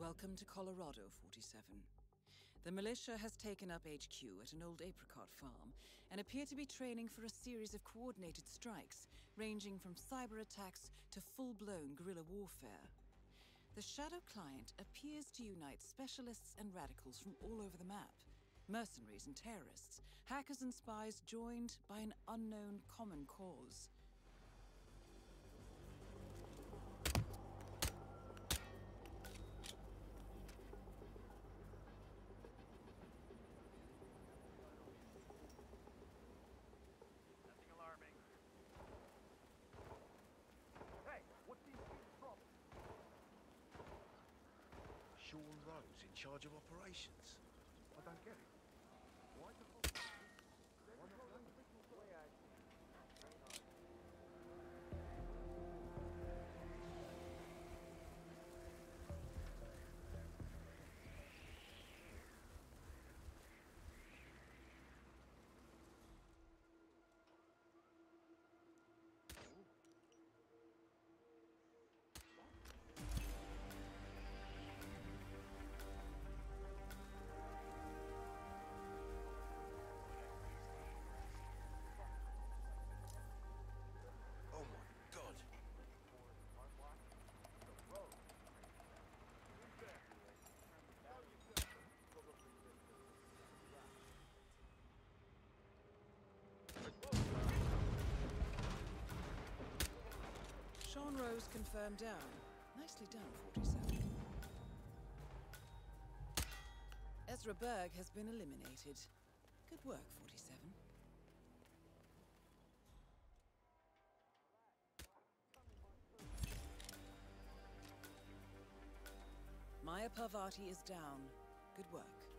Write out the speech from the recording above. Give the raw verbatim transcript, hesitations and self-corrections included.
Welcome to Colorado, forty-seven. The militia has taken up H Q at an old apricot farm and appear to be training for a series of coordinated strikes, ranging from cyber attacks to full-blown guerrilla warfare. The Shadow Client appears to unite specialists and radicals from all over the map. Mercenaries and terrorists, hackers and spies joined by an unknown common cause. Nothing alarming. Hey, what's the problem? Sean Rose in charge of operations. I don't get it. Why the fuck? Why not? Oh my god. Sean Rose confirmed down. Nicely done, forty-seven. Ezra Berg has been eliminated. Good work, forty-seven. Maya Parvati is down. Good work.